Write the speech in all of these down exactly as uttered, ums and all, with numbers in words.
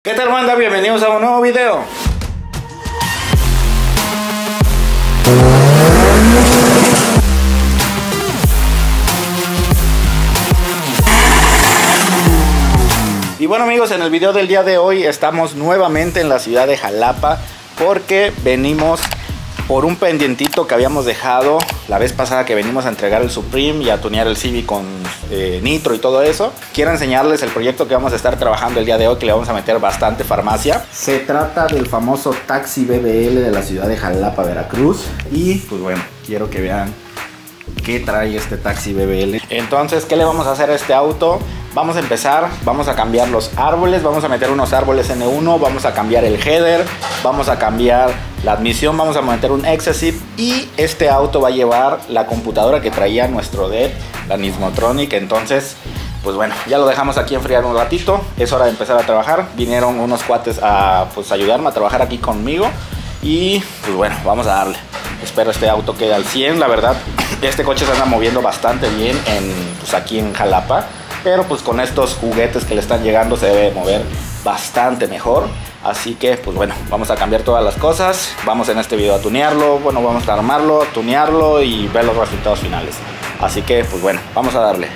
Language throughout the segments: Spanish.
¿Qué tal, banda? Bienvenidos a un nuevo video. Y bueno, amigos, en el video del día de hoy estamos nuevamente en la ciudad de Jalapa porque venimos por un pendientito que habíamos dejado la vez pasada que venimos a entregar el Supreme y a tunear el Civic con eh, nitro y todo eso. Quiero enseñarles el proyecto que vamos a estar trabajando el día de hoy, que le vamos a meter bastante farmacia. Se trata del famoso taxi B B L de la ciudad de Jalapa, Veracruz. Y pues bueno, quiero que vean qué trae este taxi B B L. Entonces, ¿qué le vamos a hacer a este auto? Vamos a empezar, vamos a cambiar los árboles, vamos a meter unos árboles N uno, vamos a cambiar el header, vamos a cambiar la admisión, vamos a meter un Excessive y este auto va a llevar la computadora que traía nuestro D E P, la Nismotronic. Entonces, pues bueno, ya lo dejamos aquí enfriar un ratito, es hora de empezar a trabajar. Vinieron unos cuates a pues ayudarme a trabajar aquí conmigo y pues bueno, vamos a darle. Espero este auto quede al cien, la verdad, este coche se anda moviendo bastante bien en, pues aquí en Jalapa. Pero pues con estos juguetes que le están llegando se debe mover bastante mejor. Así que pues bueno, vamos a cambiar todas las cosas. Vamos en este video a tunearlo. Bueno, vamos a armarlo, tunearlo y ver los resultados finales. Así que pues bueno, vamos a darle.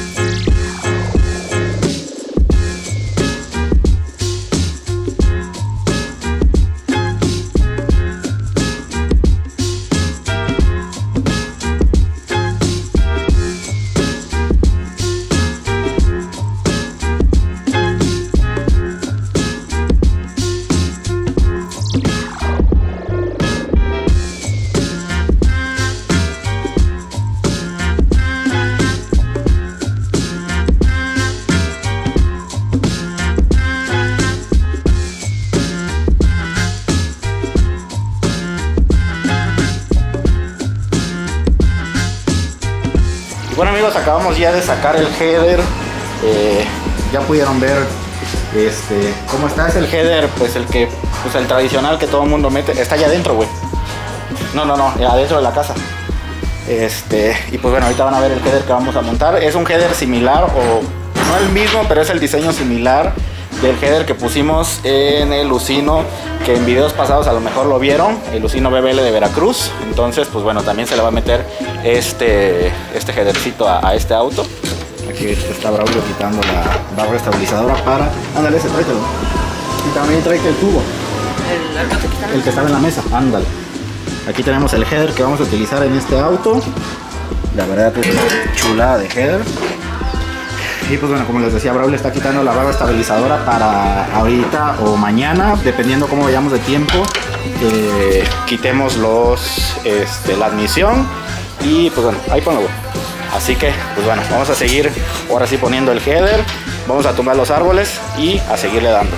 Bueno, amigos, acabamos ya de sacar el header. eh, ya pudieron ver este cómo está. Es el header, pues el que pues el tradicional que todo el mundo mete. Está allá adentro, güey. No, no, no, adentro de la casa. Este, y pues bueno, ahorita van a ver el header que vamos a montar. Es un header similar, o no el mismo, pero es el diseño similar del header que pusimos en el Lucino, que en videos pasados a lo mejor lo vieron, el Lucino B B L de Veracruz. Entonces pues bueno, también se le va a meter este, este headercito a, a este auto. Aquí está Braulio quitando la barra estabilizadora para... Ándale, ese, tráetelo. Y también tráete el tubo, el, el que estaba en la mesa, ándale. Aquí tenemos el header que vamos a utilizar en este auto. La verdad es una chulada de header. Y pues bueno, como les decía, Braulio está quitando la barra estabilizadora para ahorita o mañana, dependiendo cómo vayamos de tiempo, eh, quitemos los, este, la admisión. Y pues bueno, ahí ponlo. Así que pues bueno, vamos a seguir ahora sí poniendo el header, vamos a tumbar los árboles y a seguirle dando.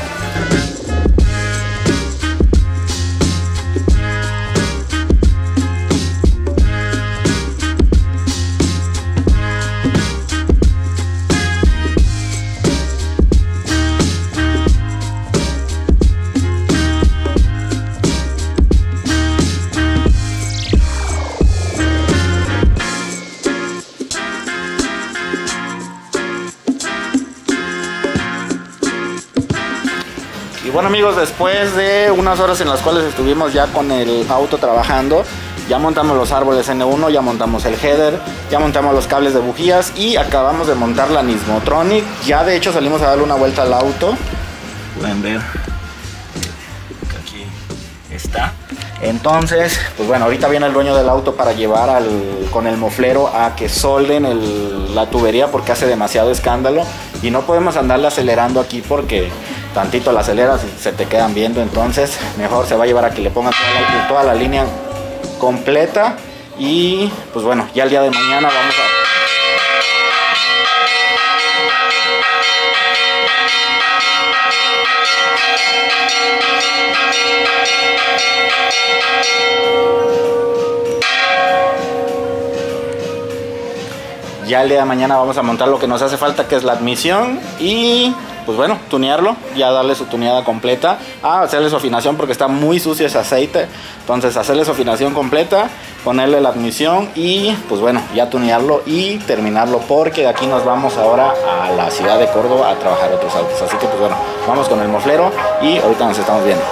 Y bueno, amigos, después de unas horas en las cuales estuvimos ya con el auto trabajando, ya montamos los árboles N uno, ya montamos el header, ya montamos los cables de bujías y acabamos de montar la Nismotronic. Ya de hecho salimos a darle una vuelta al auto. Pueden ver que aquí está. Entonces, pues bueno, ahorita viene el dueño del auto para llevar al, con el moflero a que solden el, la tubería, porque hace demasiado escándalo y no podemos andarle acelerando aquí porque tantito la aceleras y se te quedan viendo. Entonces mejor se va a llevar a que le pongan toda la, toda la línea completa. Y pues bueno, ya el día de mañana vamos a... Ya el día de mañana vamos a montar lo que nos hace falta, que es la admisión. Y pues bueno, tunearlo, ya darle su tuneada completa. Ah, hacerle su afinación porque está muy sucio ese aceite. Entonces hacerle su afinación completa ponerle la admisión y pues bueno, ya tunearlo y terminarlo, porque de aquí nos vamos ahora a la ciudad de Córdoba a trabajar otros autos. Así que pues bueno, vamos con el moflero y ahorita nos estamos viendo.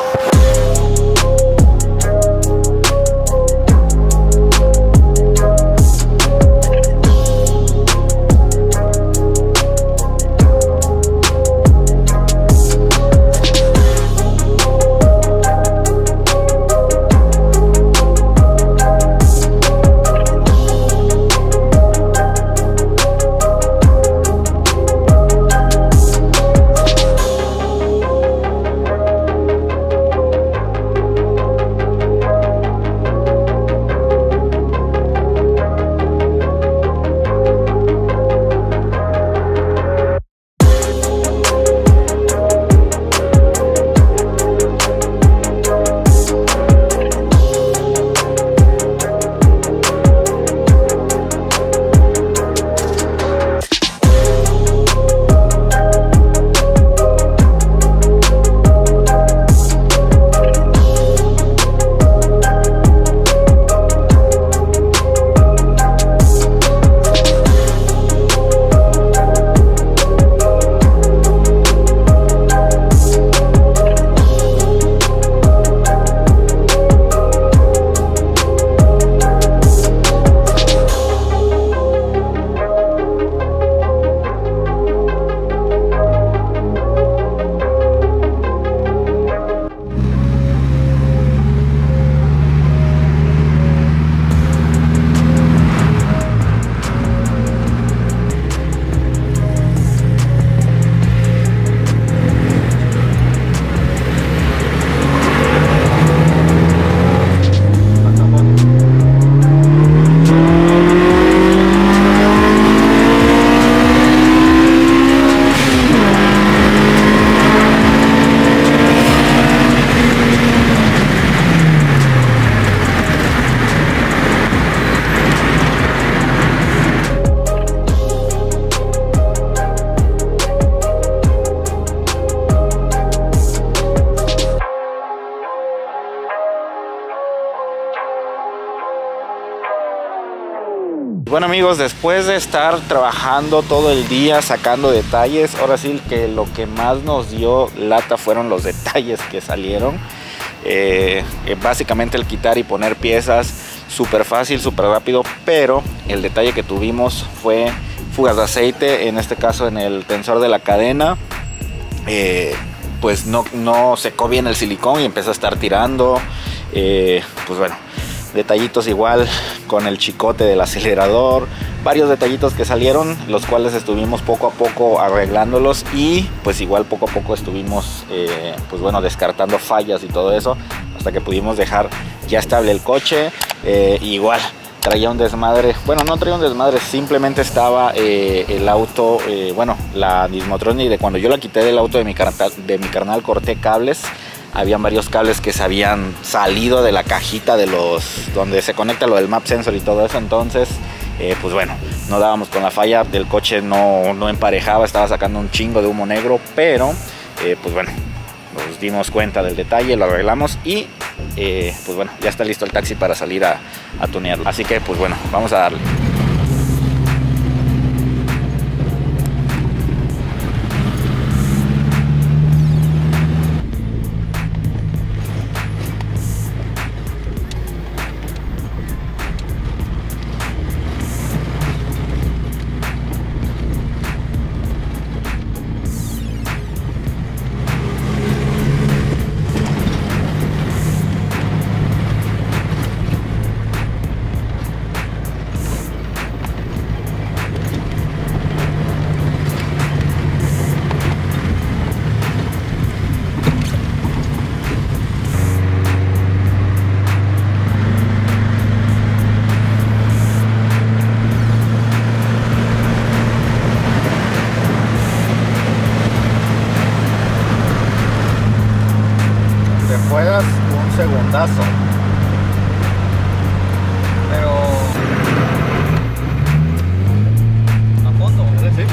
Bueno amigos, después de estar trabajando todo el día sacando detalles, ahora sí que lo que más nos dio lata fueron los detalles que salieron. Eh, eh, básicamente el quitar y poner piezas, súper fácil, súper rápido, pero el detalle que tuvimos fue fugas de aceite, en este caso en el tensor de la cadena. Eh, pues no, no secó bien el silicón y empezó a estar tirando. Eh, pues bueno, detallitos igual con el chicote del acelerador, varios detallitos que salieron, los cuales estuvimos poco a poco arreglándolos y pues igual poco a poco estuvimos eh, pues bueno, descartando fallas y todo eso hasta que pudimos dejar ya estable el coche. Eh, igual traía un desmadre, bueno, no traía un desmadre, simplemente estaba eh, el auto, eh, bueno, la Nismotronic, de cuando yo la quité del auto de mi, carnal, de mi carnal, corté cables. Habían varios cables que se habían salido de la cajita de los donde se conecta lo del map sensor y todo eso. Entonces eh, pues bueno, no dábamos con la falla del coche, no, no emparejaba, estaba sacando un chingo de humo negro, pero eh, pues bueno, nos dimos cuenta del detalle, lo arreglamos y eh, pues bueno, ya está listo el taxi para salir a, a tunearlo. Así que pues bueno, vamos a darle. Puedas un segundazo, pero a fondo, sí,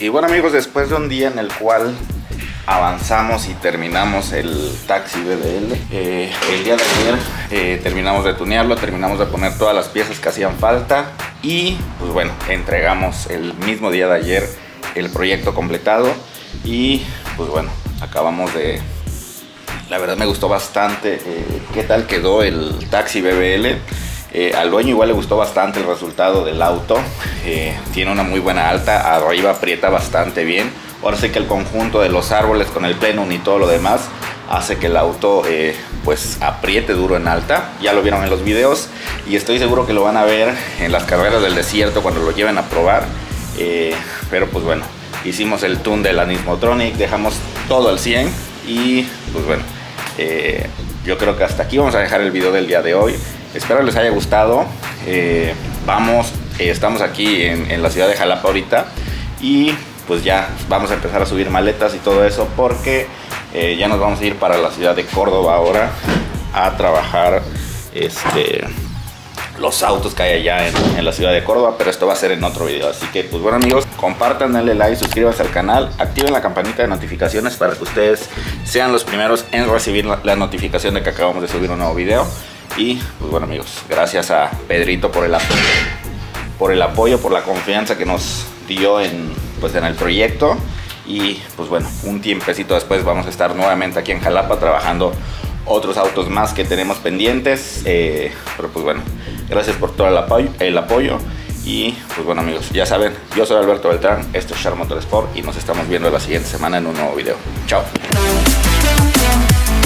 bueno amigos, después de un día en el cual avanzamos y terminamos el taxi B D L, eh, el día de ayer eh, terminamos de tunearlo, terminamos de poner todas las piezas que hacían falta y pues bueno, entregamos el mismo día de ayer el proyecto completado y pues bueno, acabamos de... La verdad me gustó bastante eh, qué tal quedó el taxi B B L. Eh, al dueño igual le gustó bastante el resultado del auto. Eh, tiene una muy buena alta, arriba aprieta bastante bien. Ahora sí que el conjunto de los árboles con el plenum y todo lo demás hace que el auto eh, pues apriete duro en alta. Ya lo vieron en los videos y estoy seguro que lo van a ver en las carreras del desierto cuando lo lleven a probar. Eh, pero pues bueno, hicimos el tune del Anismotronic, dejamos todo al cien y pues bueno, eh, yo creo que hasta aquí vamos a dejar el video del día de hoy. Espero les haya gustado. Eh, vamos, eh, estamos aquí en, en la ciudad de Jalapa ahorita y pues ya vamos a empezar a subir maletas y todo eso porque eh, ya nos vamos a ir para la ciudad de Córdoba ahora a trabajar este, los autos que hay allá en, en la ciudad de Córdoba, pero esto va a ser en otro video. Así que pues bueno amigos, compartan, denle like, suscríbanse al canal, activen la campanita de notificaciones para que ustedes sean los primeros en recibir la, la notificación de que acabamos de subir un nuevo video. Y pues bueno amigos, gracias a Pedrito por el apoyo, por el apoyo, por la confianza que nos dio en, pues, en el proyecto. Y pues bueno, un tiempecito después vamos a estar nuevamente aquí en Jalapa trabajando otros autos más que tenemos pendientes. Eh, pero pues bueno, gracias por todo el apoyo, el apoyo. Y pues bueno amigos, ya saben, yo soy Alberto Beltrán, esto es Char Motorsport y nos estamos viendo la siguiente semana en un nuevo video. Chao.